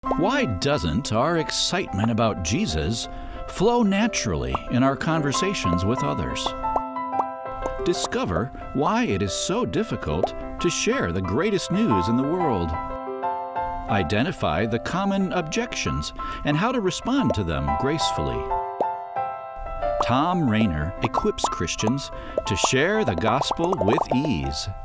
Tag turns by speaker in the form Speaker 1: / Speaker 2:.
Speaker 1: Why doesn't our excitement about Jesus flow naturally in our conversations with others? Discover why it is so difficult to share the greatest news in the world. Identify the common objections and how to respond to them gracefully. Thom Rainer equips Christians to share the gospel with ease.